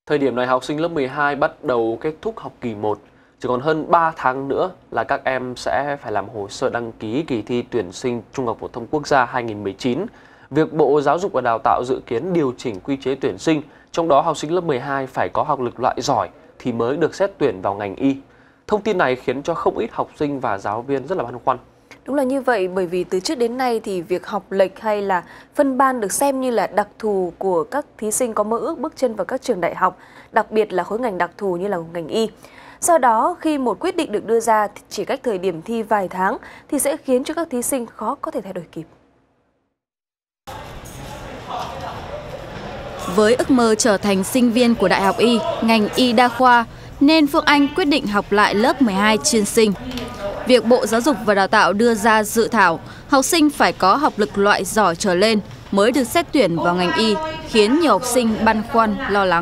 Thời điểm này học sinh lớp 12 bắt đầu kết thúc học kỳ 1. Chỉ còn hơn 3 tháng nữa là các em sẽ phải làm hồ sơ đăng ký kỳ thi tuyển sinh Trung học phổ thông quốc gia 2019. Việc Bộ Giáo dục và Đào tạo dự kiến điều chỉnh quy chế tuyển sinh, trong đó học sinh lớp 12 phải có học lực loại giỏi thì mới được xét tuyển vào ngành y. Thông tin này khiến cho không ít học sinh và giáo viên rất là băn khoăn. Đúng là như vậy, bởi vì từ trước đến nay thì việc học lệch hay là phân ban được xem như là đặc thù của các thí sinh có mơ ước bước chân vào các trường đại học, đặc biệt là khối ngành đặc thù như là ngành y. Do đó, khi một quyết định được đưa ra chỉ cách thời điểm thi vài tháng thì sẽ khiến cho các thí sinh khó có thể thay đổi kịp. Với ước mơ trở thành sinh viên của Đại học Y, ngành y đa khoa, nên Phương Anh quyết định học lại lớp 12 chuyên sinh. Việc Bộ Giáo dục và Đào tạo đưa ra dự thảo, học sinh phải có học lực loại giỏi trở lên mới được xét tuyển vào ngành y, khiến nhiều học sinh băn khoăn, lo lắng.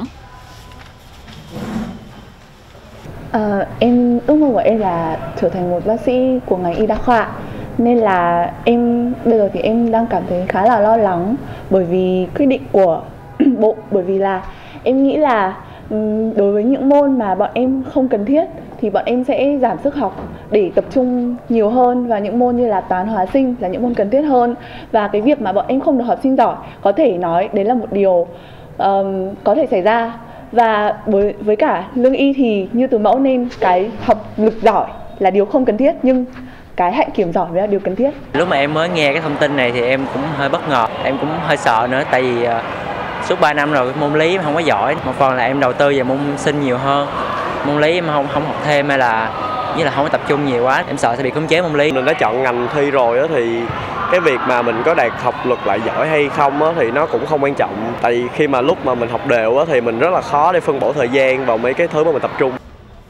Ước mơ của em là trở thành một bác sĩ của ngành y đa khoa, nên là bây giờ thì em đang cảm thấy khá là lo lắng bởi vì quyết định của Bộ, bởi vì là em nghĩ là đối với những môn mà bọn em không cần thiết thì bọn em sẽ giảm sức học để tập trung nhiều hơn vào những môn như là toán, hóa, sinh là những môn cần thiết hơn. Và cái việc mà bọn em không được học sinh giỏi có thể nói đấy là một điều có thể xảy ra. Và với cả lương y thì như từ mẫu nên cái học lực giỏi là điều không cần thiết, nhưng cái hạnh kiểm giỏi mới là điều cần thiết. Lúc mà em mới nghe cái thông tin này thì em cũng hơi bất ngờ, em cũng hơi sợ nữa, tại vì suốt 3 năm rồi môn lý em không có giỏi. Một phần là em đầu tư vào môn sinh nhiều hơn, môn lý em không học thêm hay là như là không có tập trung nhiều quá, em sợ sẽ bị khống chế môn lý. Mình đã chọn ngành thi rồi đó, thì cái việc mà mình có đạt học lực loại giỏi hay không á, thì nó cũng không quan trọng. Tại vì khi mà lúc mà mình học đều á, thì mình rất là khó để phân bổ thời gian vào mấy cái thứ mà mình tập trung.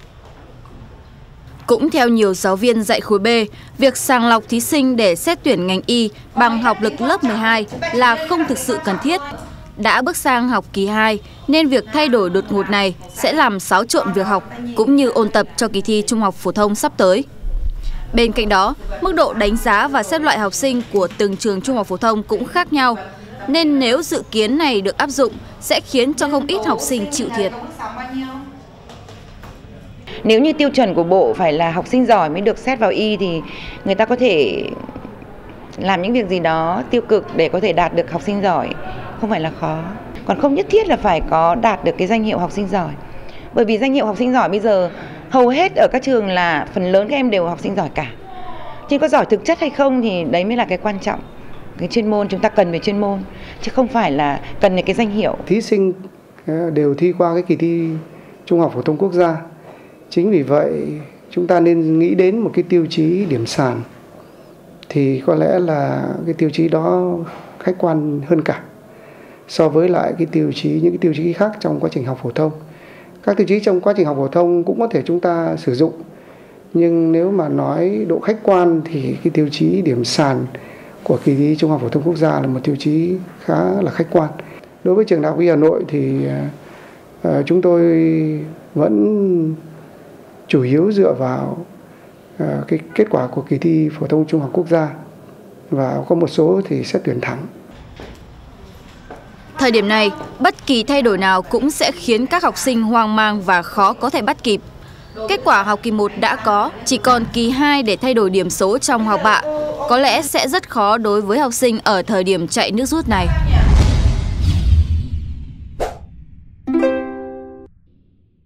Cũng theo nhiều giáo viên dạy khối B, việc sàng lọc thí sinh để xét tuyển ngành y bằng học lực lớp 12 là không thực sự cần thiết. Đã bước sang học kỳ 2 nên việc thay đổi đột ngột này sẽ làm xáo trộn việc học cũng như ôn tập cho kỳ thi Trung học phổ thông sắp tới. Bên cạnh đó, mức độ đánh giá và xếp loại học sinh của từng trường Trung học phổ thông cũng khác nhau, nên nếu dự kiến này được áp dụng sẽ khiến cho không ít học sinh chịu thiệt. Nếu như tiêu chuẩn của Bộ phải là học sinh giỏi mới được xét vào y thì người ta có thể làm những việc gì đó tiêu cực để có thể đạt được học sinh giỏi, không phải là khó. Còn không nhất thiết là phải có đạt được cái danh hiệu học sinh giỏi. Bởi vì danh hiệu học sinh giỏi bây giờ hầu hết ở các trường là phần lớn các em đều học sinh giỏi cả. Nhưng có giỏi thực chất hay không thì đấy mới là cái quan trọng. Cái chuyên môn chúng ta cần về chuyên môn chứ không phải là cần về cái danh hiệu. Thí sinh đều thi qua cái kỳ thi Trung học phổ thông quốc gia. Chính vì vậy chúng ta nên nghĩ đến một cái tiêu chí điểm sàn, thì có lẽ là cái tiêu chí đó khách quan hơn cả so với lại những cái tiêu chí khác trong quá trình học phổ thông. Các tiêu chí trong quá trình học phổ thông cũng có thể chúng ta sử dụng, nhưng nếu mà nói độ khách quan thì cái tiêu chí điểm sàn của kỳ thi Trung học phổ thông quốc gia là một tiêu chí khá là khách quan. Đối với trường Đại học Y Hà Nội thì chúng tôi vẫn chủ yếu dựa vào cái kết quả của kỳ thi phổ thông Trung học quốc gia, và có một số thì xét tuyển thẳng. Thời điểm này, bất kỳ thay đổi nào cũng sẽ khiến các học sinh hoang mang và khó có thể bắt kịp. Kết quả học kỳ 1 đã có, chỉ còn kỳ 2 để thay đổi điểm số trong học bạ. Có lẽ sẽ rất khó đối với học sinh ở thời điểm chạy nước rút này.